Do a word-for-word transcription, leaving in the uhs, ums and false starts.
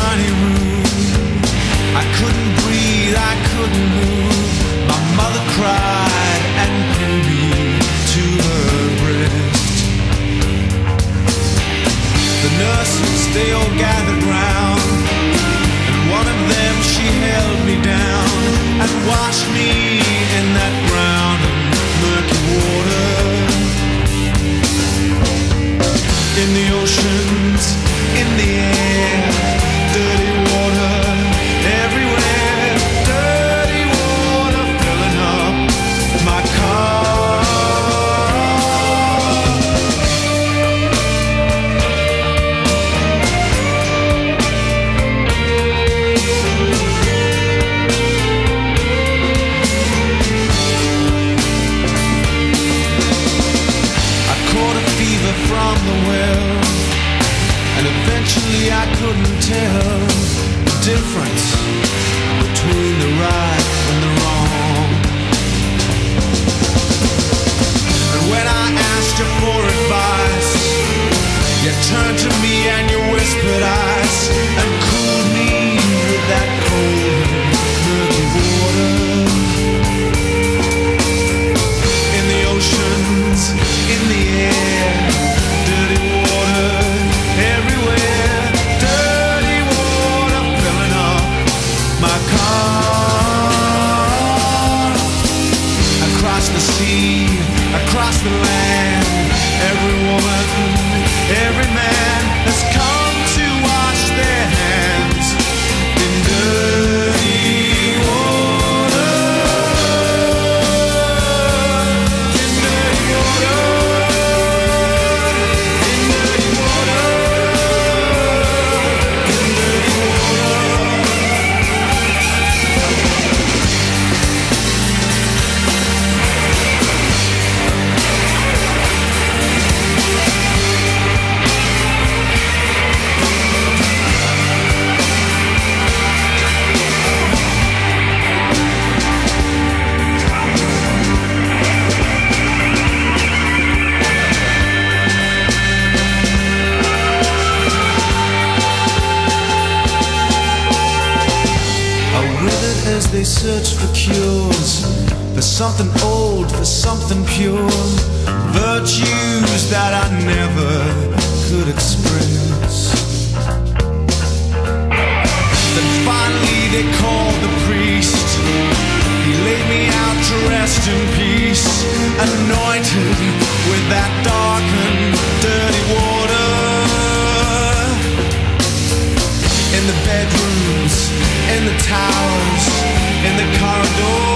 tiny room. I couldn't breathe, I couldn't move. My mother cried and grew me to her breast. The nurses, they all gathered round, and one of them, she held me down and washed me in that brown and murky water. In the oceans, in the air, dirty water everywhere, dirty water filling up my car. I caught a fever from the well, and eventually I couldn't tell the difference between the right and the wrong. And when I asked you for advice, you turned to me and you whispered ice and cooled me with that cold murky water. In the oceans, in the air, dirty water everywhere, dirty water filling up my car. Across the sea, across the land, every woman, every man has come to wash their hands in dirty water, in dirty water, in dirty water. As they search for cures, for something old, for something pure, virtues that I never could express. Then finally they called the priest. He laid me out to rest in peace, anointed with that dark and dirty water. In the bedrooms, in the towers, in the corridors.